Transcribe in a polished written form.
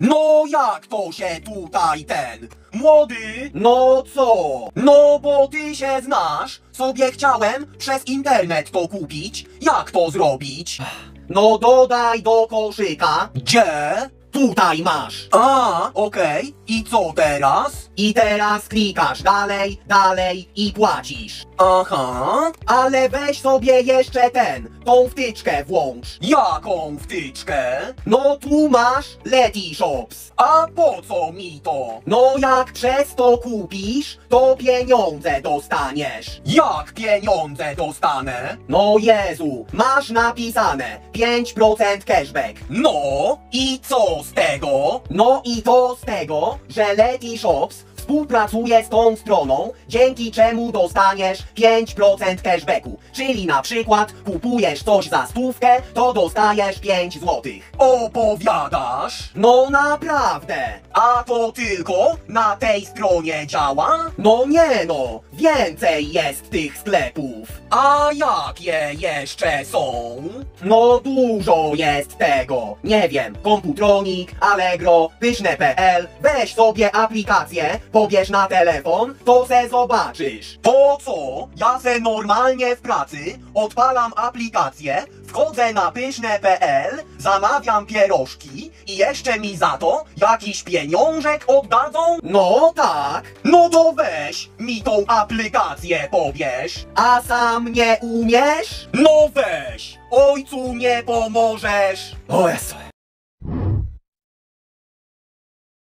No jak to się tutaj ten? Młody? No co? No bo ty się znasz. Sobie chciałem przez internet to kupić. Jak to zrobić? No dodaj do koszyka. Gdzie? Tutaj masz. A, okej. I co teraz? I teraz klikasz dalej, dalej i płacisz. Aha. Ale weź sobie jeszcze tą wtyczkę włącz. Jaką wtyczkę? No tu masz Letyshops. A po co mi to? No jak przez to kupisz, to pieniądze dostaniesz. Jak pieniądze dostanę? No Jezu, masz napisane 5% cashback. No i co z tego? No i to z tego, że Letyshops współpracuje z tą stroną, dzięki czemu dostaniesz 5% cashbacku. Czyli na przykład kupujesz coś za 100, to dostajesz 5 złotych. Opowiadasz? No naprawdę. A to tylko na tej stronie działa? No nie no, więcej jest tych sklepów. A jakie jeszcze są? No dużo jest tego. Nie wiem, Komputronik, Allegro, Pyszne.pl. Weź sobie aplikację, pobierz na telefon, to se zobaczysz. Po co? Ja se normalnie w pracy odpalam aplikację, wchodzę na pyszne.pl, zamawiam pierożki i jeszcze mi za to jakiś pieniążek oddadzą? No tak, No to weź mi tą aplikację pobierz. a sam nie umiesz? No weź, ojcu nie pomożesz. O Jezu.